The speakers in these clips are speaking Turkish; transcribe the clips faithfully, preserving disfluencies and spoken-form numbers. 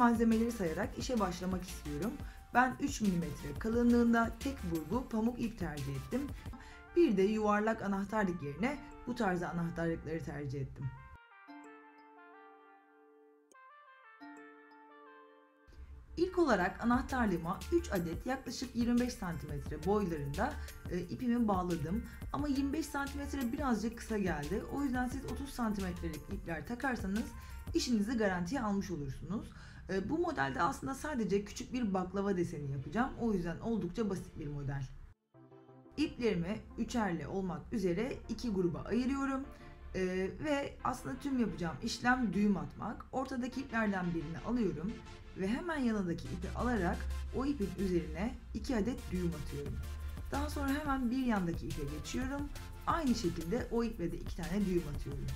malzemeleri sayarak işe başlamak istiyorum. Ben üç milimetre kalınlığında tek burgu pamuk ip tercih ettim. Bir de yuvarlak anahtarlık yerine bu tarzda anahtarlıkları tercih ettim. İlk olarak anahtarlığıma üç adet yaklaşık yirmi beş santimetre boylarında e, ipimi bağladım. Ama yirmi beş santimetre birazcık kısa geldi. O yüzden siz otuz santimetrelik ipler takarsanız işinizi garantiye almış olursunuz. E, bu modelde aslında sadece küçük bir baklava deseni yapacağım. O yüzden oldukça basit bir model. İplerimi üçerli olmak üzere iki gruba ayırıyorum. Ee, ve aslında tüm yapacağım işlem düğüm atmak. Ortadaki iplerden birini alıyorum ve hemen yanındaki ipi alarak o ipin üzerine iki adet düğüm atıyorum. Daha sonra hemen bir yandaki ipe geçiyorum. Aynı şekilde o iple de iki tane düğüm atıyorum.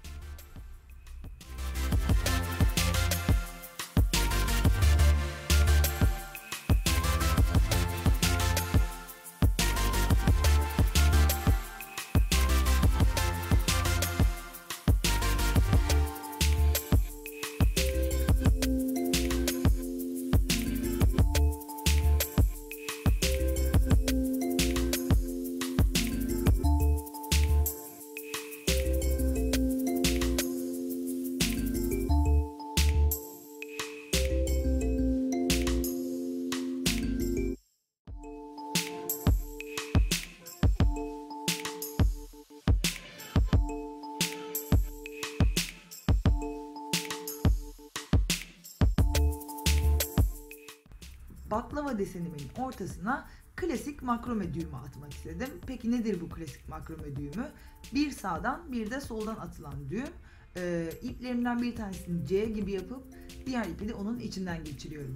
Baklava desenimin ortasına klasik makrome düğümü atmak istedim. Peki nedir bu klasik makrome düğümü? Bir sağdan bir de soldan atılan düğüm. Ee, iplerimden bir tanesini C gibi yapıp diğer ipi de onun içinden geçiriyorum.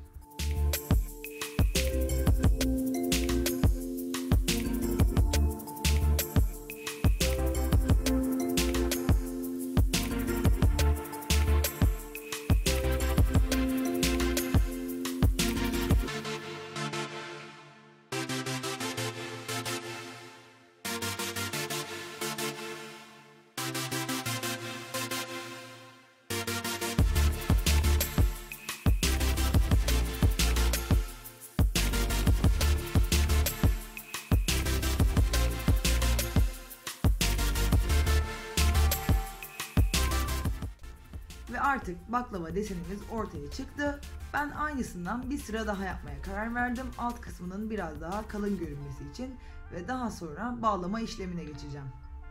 Ve artık baklava desenimiz ortaya çıktı. Ben aynısından bir sıra daha yapmaya karar verdim. Alt kısmının biraz daha kalın görünmesi için ve daha sonra bağlama işlemine geçeceğim.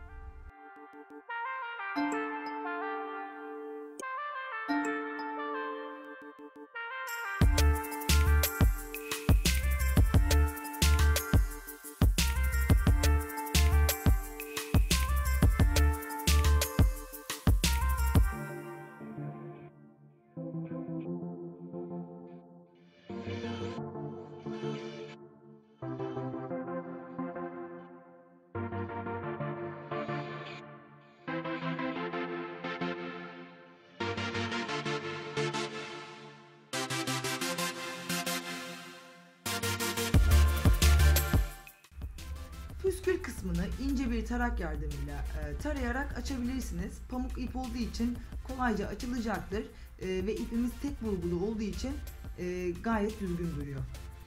Püskül kısmını ince bir tarak yardımıyla e, tarayarak açabilirsiniz. Pamuk ip olduğu için kolayca açılacaktır e, ve ipimiz tek burgulu olduğu için e, gayet düzgün duruyor.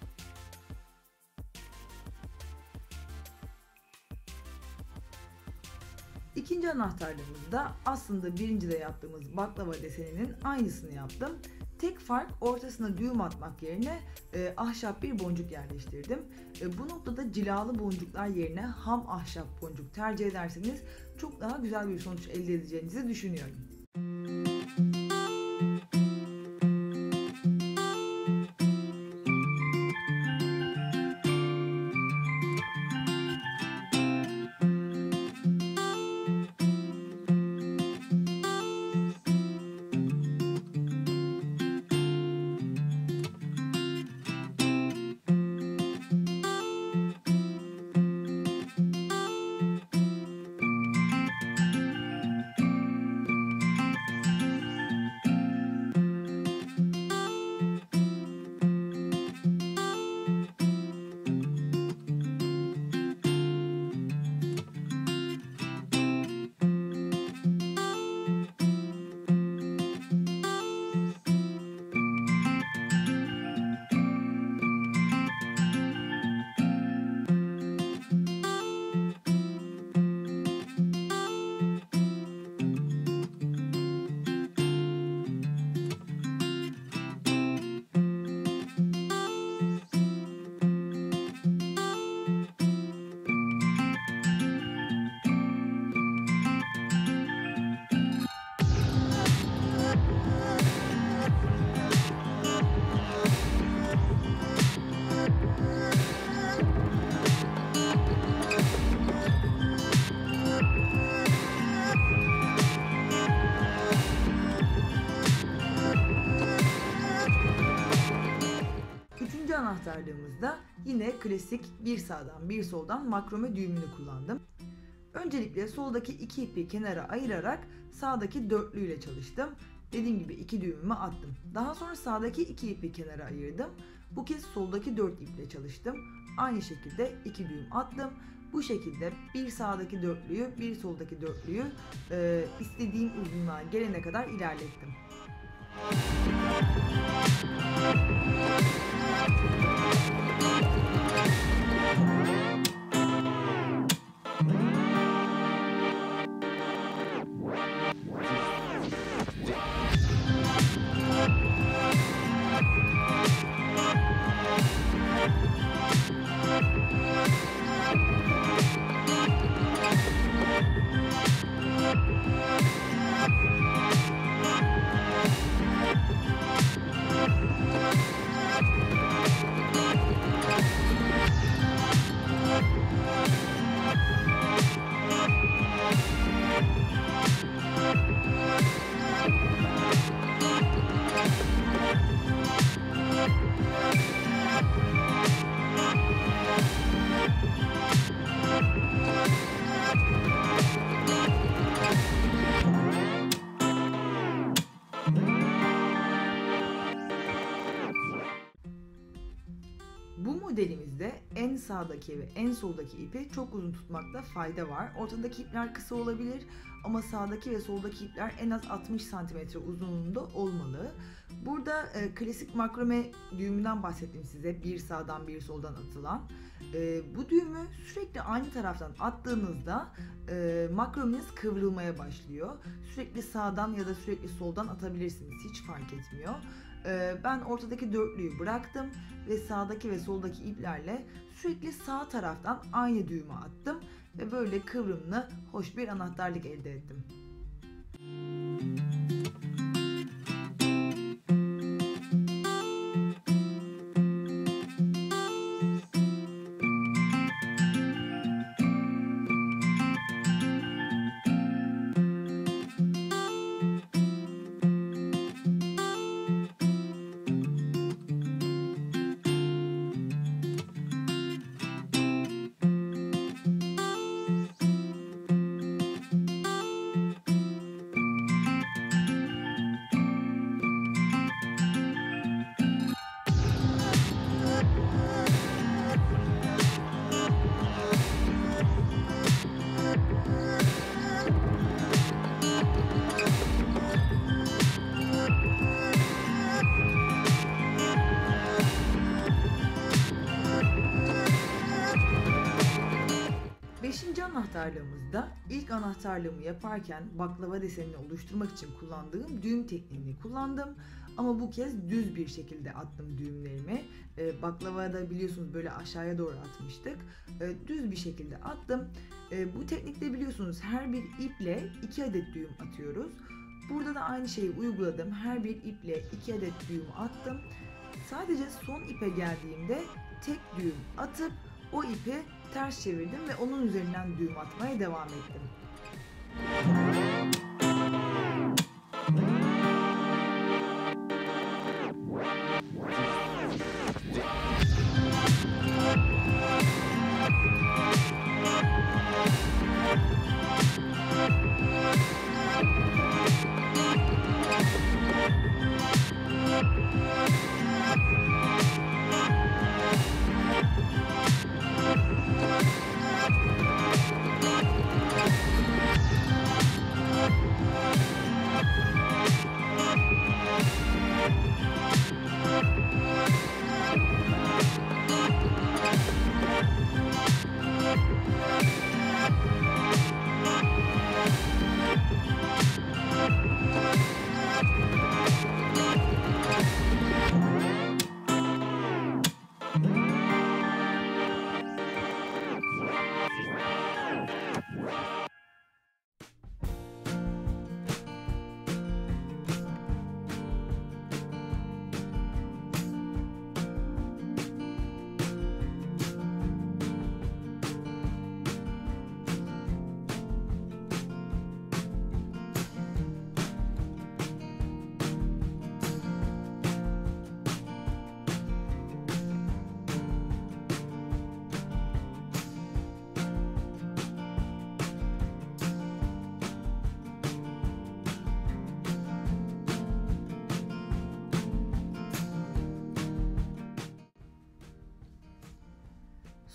İkinci anahtarlığımızda aslında birincide yaptığımız baklava deseninin aynısını yaptım. Tek fark ortasına düğüm atmak yerine e, ahşap bir boncuk yerleştirdim. E, bu noktada cilalı boncuklar yerine ham ahşap boncuk tercih ederseniz çok daha güzel bir sonuç elde edeceğinizi düşünüyorum. anahtarlığımızda yine klasik bir sağdan bir soldan makrome düğümünü kullandım. Öncelikle soldaki iki ipi kenara ayırarak sağdaki dörtlüyle çalıştım. Dediğim gibi iki düğümümü attım. Daha sonra sağdaki iki ipi kenara ayırdım. Bu kez soldaki dört iple çalıştım. Aynı şekilde iki düğüm attım. Bu şekilde bir sağdaki dörtlüyü, bir soldaki dörtlüyü e, istediğim uzunluğa gelene kadar ilerlettim. Bu modelimizde en sağdaki ve en soldaki ipi çok uzun tutmakta fayda var. Ortadaki ipler kısa olabilir ama sağdaki ve soldaki ipler en az altmış santimetre uzunluğunda olmalı. Burada e, klasik makrome düğümünden bahsettim size, bir sağdan bir soldan atılan. E, bu düğümü sürekli aynı taraftan attığınızda e, makromeniz kıvrılmaya başlıyor. Sürekli sağdan ya da sürekli soldan atabilirsiniz, hiç fark etmiyor. Ben ortadaki dörtlüyü bıraktım ve sağdaki ve soldaki iplerle sürekli sağ taraftan aynı düğümü attım ve böyle kıvrımlı hoş bir anahtarlık elde ettim. Beşinci anahtarlığımızda ilk anahtarlığımı yaparken baklava desenini oluşturmak için kullandığım düğüm tekniğini kullandım. Ama bu kez düz bir şekilde attım düğümlerimi. Ee, baklavada biliyorsunuz böyle aşağıya doğru atmıştık. Ee, düz bir şekilde attım. Ee, bu teknikte biliyorsunuz her bir iple iki adet düğüm atıyoruz. Burada da aynı şeyi uyguladım. Her bir iple iki adet düğüm attım. Sadece son ipe geldiğimde tek düğüm atıp o ipi ters çevirdim ve onun üzerinden düğüm atmaya devam ettim.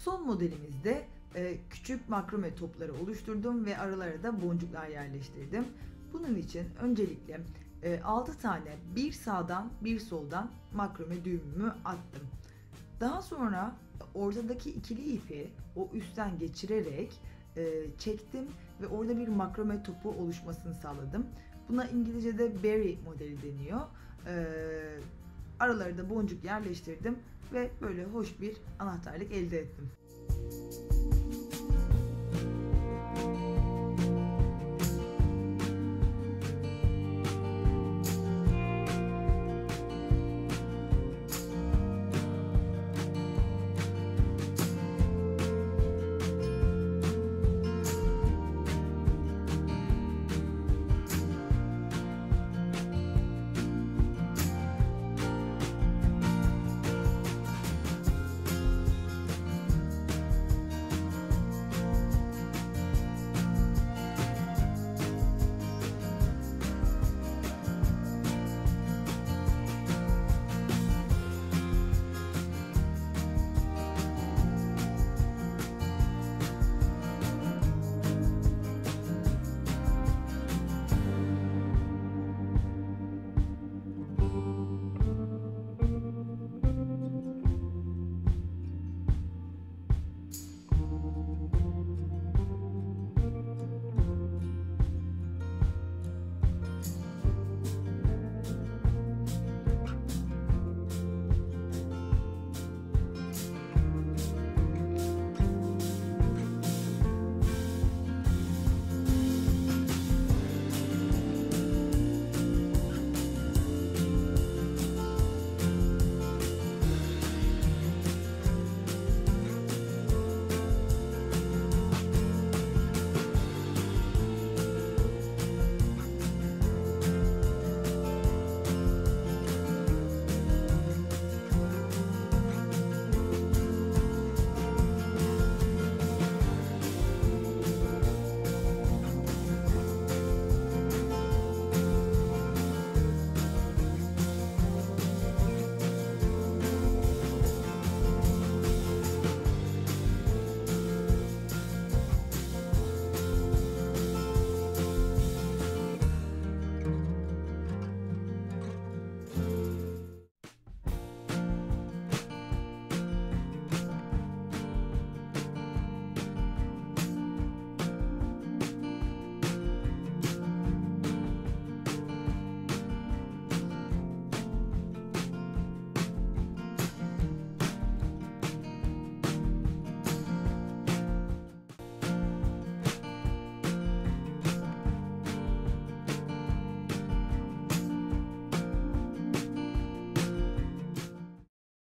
Son modelimizde e, küçük makrome topları oluşturdum ve aralara da boncuklar yerleştirdim. Bunun için öncelikle e, altı tane bir sağdan bir soldan makrome düğümümü attım. Daha sonra ortadaki ikili ipi o üstten geçirerek e, çektim ve orada bir makrome topu oluşmasını sağladım. Buna İngilizce'de berry modeli deniyor. E, aralara da boncuk yerleştirdim ve böyle hoş bir anahtarlık elde ettim.